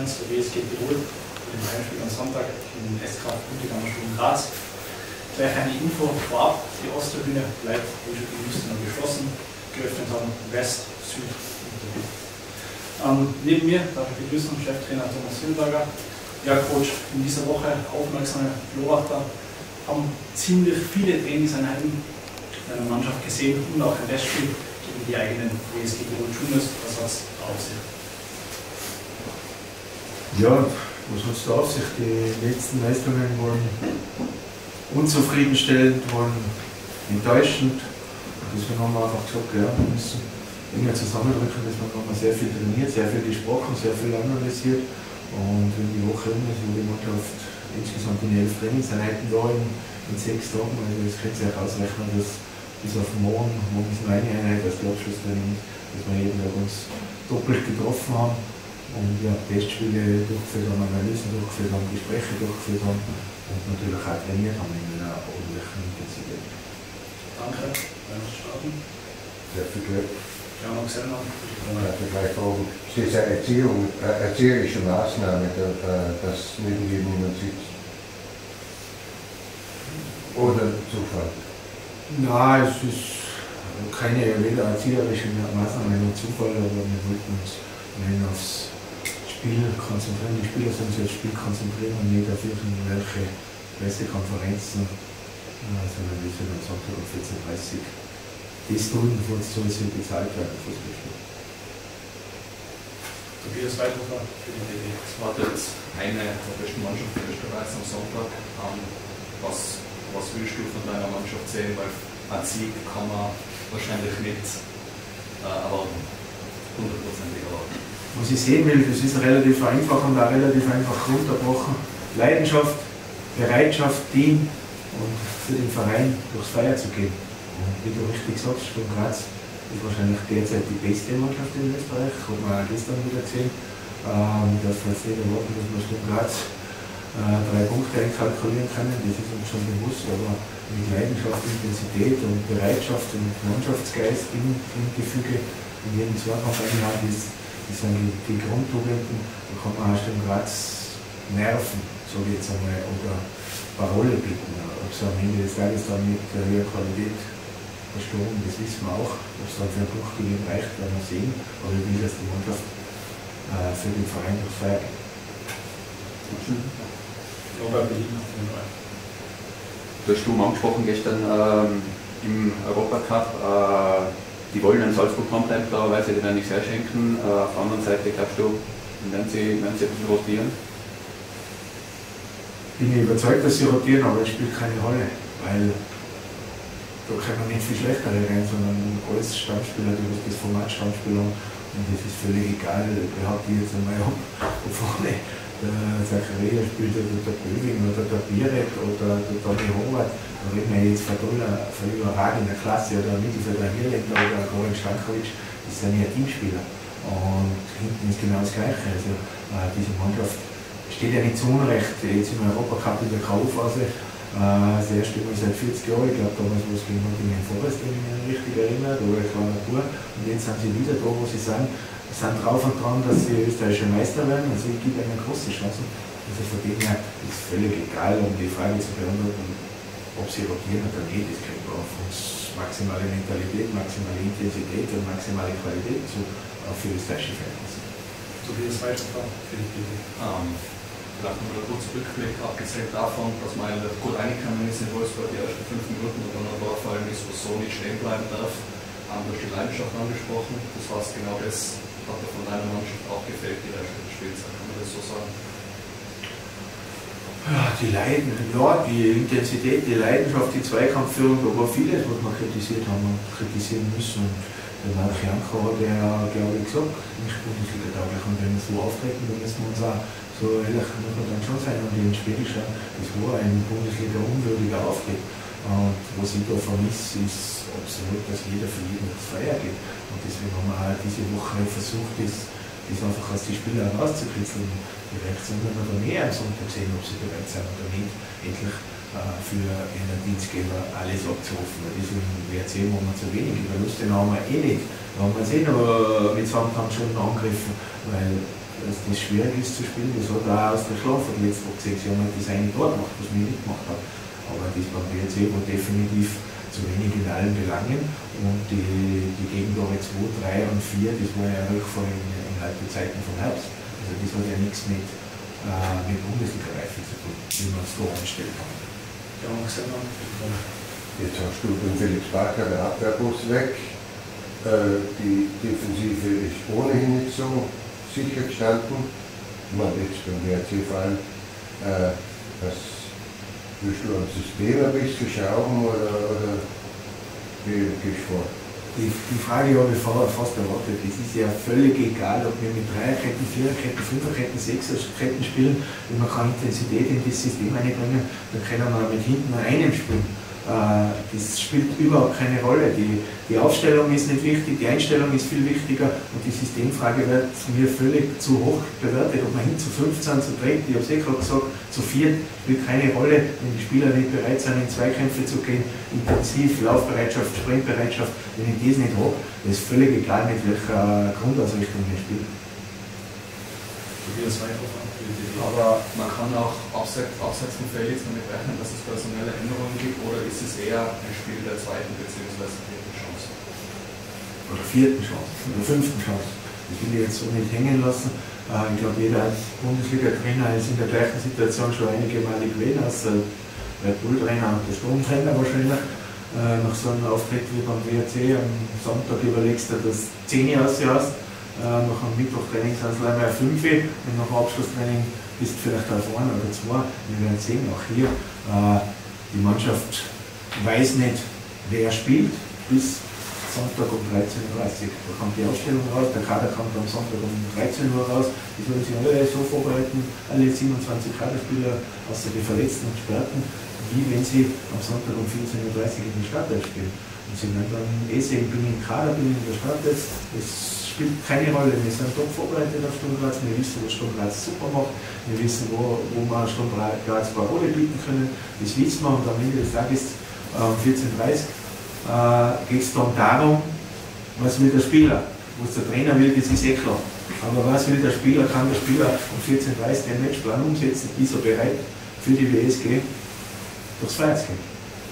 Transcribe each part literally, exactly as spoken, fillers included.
eins, der W S G Tirol, im Heimspiel am Sonntag in S K Bietigam Sturm Graz. Gleich eine Info vorab, die Osttribüne bleibt, wie schon die Liste noch geschlossen, geöffnet haben West, Süd und der Süd. Ähm, neben mir darf ich begrüßen Cheftrainer Thomas Hilberger. Ja, Coach, in dieser Woche aufmerksame Beobachter haben ziemlich viele Trainingseinheiten einer Mannschaft gesehen und auch ein Testspiel gegen die eigenen W S G Tirol Juniors. Was hat es auf sich? Ja, was hat es da auf sich? Die letzten Leistungen waren unzufriedenstellend, waren enttäuschend. Deswegen haben wir einfach gesagt, ja, wir müssen enger zusammendrücken. Deswegen haben wir sehr viel trainiert, sehr viel gesprochen, sehr viel analysiert. Und wenn die Woche rum ist, wo die Mannschaft insgesamt in elf Trainingseinheiten war in, in sechs Tagen, also das könnt ihr euch ausrechnen, dass bis auf morgen, morgen ist nur eine Einheit als die Abschlusstraining, dass wir jeden Tag uns doppelt getroffen haben und ja, Testspiele durchgeführt haben, Analysen durchgeführt haben, Gespräche durchgeführt haben und natürlich auch trainiert haben in einer ordentlichen Intensität. Danke, wollen wir starten? Sehr viel Glück. Ja, noch gesehen haben. Ja, vielleicht auch, es ist eine Erziehung, eine erzieherische Maßnahme, dass neben dir niemand sitzt. Oder Zufall? Nein, es ist keine weder erzieherische Maßnahme noch Zufall, aber wir wollten uns aufs Spiel konzentrieren. Die Spieler sollen sich aufs Spiel konzentrieren und nicht auf irgendwelche Pressekonferenzen, sondern wir sollen am Sonntag um vierzehn Uhr dreißig das tun, wozu sie bezahlt werden, Fußballspiel. Tobias Weidhofer für die D D. Es wartet eine der besten Mannschaften Österreichs am Sonntag. Was, was willst du von deiner Mannschaft sehen? Weil ein Sieg kann man wahrscheinlich nicht äh, erwarten, hundertprozentig erwarten. Was ich sehen will, das ist relativ einfach und auch relativ einfach runterbrochen. Leidenschaft, Bereitschaft, Team und für den Verein durchs Feuer zu gehen. Und wie du richtig sagst, Sturm Graz ist wahrscheinlich derzeit die beste Mannschaft in Österreich, hat man auch gestern wieder gesehen. Ähm, dass wir jetzt nicht erwarten, dass wir Sturm Graz äh, drei Punkte einkalkulieren können, das ist uns schon bewusst, aber mit Leidenschaft, Intensität und Bereitschaft und Mannschaftsgeist im, im Gefüge in jedem Zweikampf einhalten, das, das sind die, die Grundtugenden, da kann man auch Sturm Graz nerven, so wie jetzt einmal, oder Parole bieten, ob es am Ende des Tages dann mit höherer Qualität verstoßen, das wissen wir auch, ob es dann für ein Punktgewinn reicht, werden wir sehen, aber ich will, dass die Mannschaft äh, für den Verein durchs Feuer geht. Robert Berlin auf jeden Fall. Du hast du angesprochen gestern ähm, im Europacup, äh, die wollen in Salzburg dranbleiben, klarerweise, die werden nicht sehr schenken. Äh, auf der anderen Seite, glaubst du, werden sie, werden sie ein bisschen rotieren? Ich bin überzeugt, dass sie rotieren, aber es spielt keine Rolle, weil da kommen nicht viel schlechtere rein, sondern alles Stammspieler, die das Format Stammspieler haben. Und das ist völlig egal, behaupte ich jetzt einmal, ob, ob vorne der Zachariah spielt oder der Böwing oder der Biret oder der Tommy Howard. Da reden wir jetzt von, Dollar, von überragender Klasse oder Mittelfelder Hirländer oder Goran Stankovic, das sind ja Teamspieler. Und hinten ist genau das Gleiche. Also äh, diese Mannschaft steht ja nicht zu Unrecht jetzt im Europacup in der K O-Phase. Äh, das erste Mal seit vierzig Jahren, ich glaube damals war es gegen Nottingham Forest, wenn ich mich richtig erinnere, da war ich kleiner Tour. Und jetzt sind sie wieder da, wo sie sind, sind drauf und dran, dass sie österreichische Meister werden. Also ich gebe ihnen große Chancen. Also von dem her ist es völlig egal, um die Frage zu beantworten, ob sie rotieren oder nicht. Das kommt auf uns maximale Mentalität, maximale Intensität und maximale Qualität zu, auch für österreichische Fans. Tobias Weidhofer für die D D. Ähm, Vielleicht noch ein kurzer Rückblick, abgesehen davon, dass man gut reingekommen ist in Wolfsburg die ersten fünf Minuten und dann ein Tor fallen ist, wo so nicht stehen bleiben darf. Haben wir die Leidenschaft angesprochen. Das heißt, genau das hat dir von deiner Mannschaft auch gefällt, die Reste des Spiels. Kann man das so sagen? Ja, die Leiden, ja, die Intensität, die Leidenschaft, die Zweikampfführung, da war vieles, was wir kritisiert haben und kritisieren müssen. Und der Marc Janko hat ja, glaube ich, gesagt, nicht Bundesliga-tauglich. Und wenn wir so auftreten, dann müssen wir uns auch so ehrlich muss man dann schon sein und in Schwedischer, das war ein Bundesliga-unwürdiger Auftritt. Und was ich da vermisse, ist absolut, dass jeder für jeden ins Feuer geht. Und deswegen haben wir auch diese Woche versucht, das, das einfach aus den Spielern rauszukitzeln. Vielleicht sind wir noch mehr am Sonntag sehen, ob sie bereit sind oder nicht, endlich äh, für einen Dienstgeber alles abzurufen. Weil deswegen wäre es eh immer zu wenig. Verluste haben wir eh nicht. Da haben wir es eh noch mit Southampton schon angegriffen, weil dass das schwierig ist zu spielen. Das hat auch aus der Schlaf von den letzten sechs Jahren das eine Tor gemacht, was mir nicht gemacht hat. Aber das beim B R C war definitiv zu wenig in allen Belangen. Und die, die Gegentore zwei, drei und vier, das war ja Rückfall in, in Halbzeiten vom Herbst. Also das hat ja nichts mit, äh, mit Bundesliga-Reife zu tun, wie man es da anstellen kann. Ja, gesehen haben. Jetzt hast du den Felix Barker, der Abwehrbus weg. Äh, die Defensive ist ohnehin nicht so sicher gestanden. Ich meine, jetzt beim B R C vor allem. Äh, das willst du am System ein bisschen schrauben oder, oder wie gehst du vor? Die, die Frage habe ich vorher fast erwartet. Es ist ja völlig egal, ob wir mit Dreierketten, Viererketten, Fünferketten, Sechserketten spielen. Wenn man keine Intensität in das System einbringen, dann können wir mit hinten nur einem spielen. Das spielt überhaupt keine Rolle. Die, die Aufstellung ist nicht wichtig, die Einstellung ist viel wichtiger und die Systemfrage wird mir völlig zu hoch bewertet. Ob man hin zu fünfzehn, zu dritt, ich habe es eh gerade gesagt, zu viert spielt keine Rolle, wenn die Spieler nicht bereit sind, in Zweikämpfe zu gehen, intensiv, Laufbereitschaft, Sprintbereitschaft. Wenn ich das nicht habe, ist völlig egal, mit welcher Grundausrichtung wir spielen. Aber man kann auch abseits, abseits vom Feld jetzt damit rechnen, dass es personelle Änderungen gibt, oder ist es eher ein Spiel der zweiten bzw. dritten Chance? Oder vierten Chance, oder fünften Chance. Das will ich jetzt so nicht hängen lassen. Ich glaube, jeder Bundesliga-Trainer ist in der gleichen Situation schon einige Male gewesen, als der Bull-Trainer und der Sturm-Trainer wahrscheinlich. Nach so einem Auftritt wie beim W R C am Sonntag überlegst du, dass zehn aussehst. Äh, nach einem Mittwochtraining sind es leider fünf und nach dem Abschlusstraining bist du vielleicht auf ein oder zwei. Wir werden sehen, auch hier, äh, die Mannschaft weiß nicht, wer spielt, bis Sonntag um dreizehn Uhr dreißig. Da kommt die Ausstellung raus, der Kader kommt am Sonntag um dreizehn Uhr raus. Die sollen sich alle so vorbereiten, alle siebenundzwanzig Kaderspieler, außer die Verletzten und Sperrten, wie wenn sie am Sonntag um vierzehn Uhr dreißig in den Startelf spielen. Und sie werden dann eh sehen, bin ich im Kader, bin ich in der Startelf. Das spielt keine Rolle. Wir sind top vorbereitet auf Sturm Graz, wir wissen, was Sturm Graz super macht, wir wissen, wo, wo wir Sturm Graz Parole bieten können, das wissen wir, und am Ende des Tages um äh, vierzehn Uhr dreißig äh, geht es dann darum, was will der Spieler. Was der Trainer will, das ist eh klar. Aber was will der Spieler, kann der Spieler um vierzehn Uhr dreißig den Matchplan umsetzen, ist er bereit für die W S G durchs Feld zu gehen.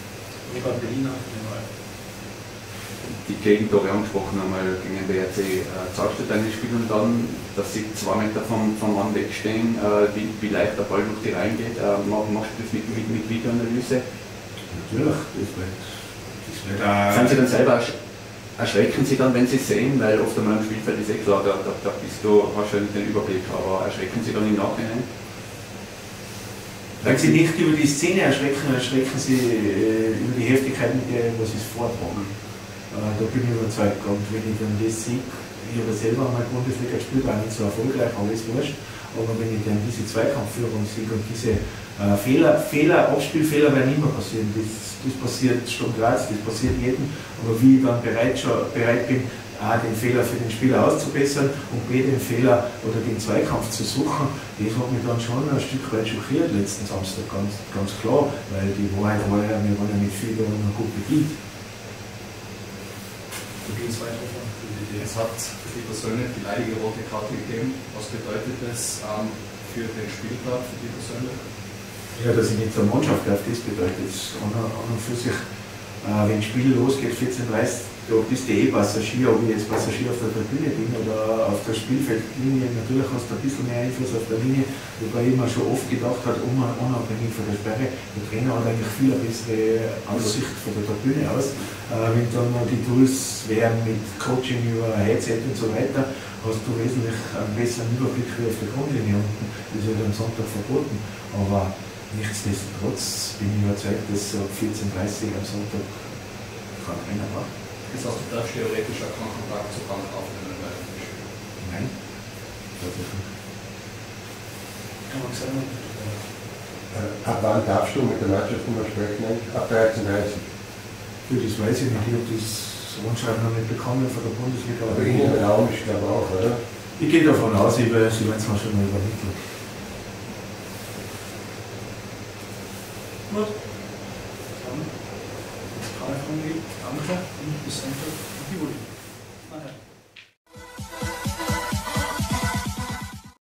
Die Gegentore angesprochen einmal gegen den B R C. Äh, zahlst du deine Spiel und dann, dass sie zwei Meter vom, vom Mann wegstehen, äh, wie, wie leicht der Ball durch die Reihen geht? Äh, machst du das mit, mit, mit Videoanalyse? Natürlich, das wird, das wird auch... Sind Sie dann selber, erschrecken Sie dann, wenn Sie sehen, weil oft einmal im Spielfeld ist eh klar, da, da, da bist du, hast du ja nicht den Überblick, aber erschrecken Sie dann im Nachhinein? Wenn Sie nicht über die Szene erschrecken, erschrecken Sie äh, über die Heftigkeit, mit der was Sie vortragen. Äh, da bin ich überzeugt. Und wenn ich dann das sehe, ich habe selber einmal Bundesliga gespielt, war nicht so erfolgreich, alles wurscht. Aber wenn ich dann diese Zweikampfführung sehe und diese äh, Fehler, Fehler, Abspielfehler werden immer passieren. Das, das passiert Sturm Graz, das passiert jedem. Aber wie ich dann bereit, schon, bereit bin, A, den Fehler für den Spieler auszubessern und B, den Fehler oder den Zweikampf zu suchen, das hat mich dann schon ein Stück weit schockiert letzten Samstag, ganz, ganz klar, weil die Wahrheit war ja, wir waren ja mit viel noch gut bedient. Es hat für die Persönlich die leidige rote Karte gegeben. Was bedeutet das ähm, für den Spielplan, für die Persönlich? Ja, dass ich nicht zur Mannschaft darf, das bedeutet es an, an und für sich, äh, wenn das Spiel losgeht, vierzehn Uhr dreißig, da bist du eh Passagier, ob ich jetzt Passagier auf der Tribüne bin oder auf der Spielfeldlinie. Natürlich hast du ein bisschen mehr Einfluss auf der Linie, wobei ich mir schon oft gedacht habe, unabhängig von der Sperre, der Trainer hat eigentlich viel eine bessere Aussicht von der Tribüne aus. Äh, wenn dann noch die Tools wären mit Coaching über Headset und so weiter, hast du wesentlich einen besseren Überblick wie auf der Grundlinie unten. Das ist ja am Sonntag verboten. Aber nichtsdestotrotz bin ich überzeugt, dass ab vierzehn Uhr dreißig am Sonntag kein Trainer macht. Das heißt, du darfst theoretisch auch keinen Kontakt zur Bank aufnehmen bei dem Spiel? Nein, das ist nicht. Kann man sagen, Äh, ab wann darfst du mit der Mannschaft immer sprechen? Ab dreizehn Uhr dreißig. Für das weiß ich nicht, ich habe das Anschreiben noch nicht bekommen von der Bundesliga. Aber in den Raum ist glaube ich auch, oder? Ich gehe davon aus, ich will, sie werden es mir schon mal übermitteln. gut. Dann, wenn es keine Fragen gibt, danke und bis Sonntag. Juli. Nachher.